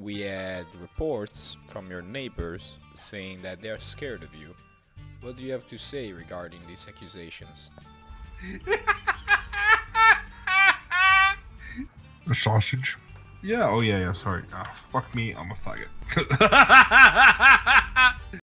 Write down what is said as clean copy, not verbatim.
we had reports from your neighbors saying that they are scared of you. What do you have to say regarding these accusations? A sausage. Yeah, oh yeah, sorry. Fuck me, I'm a faggot.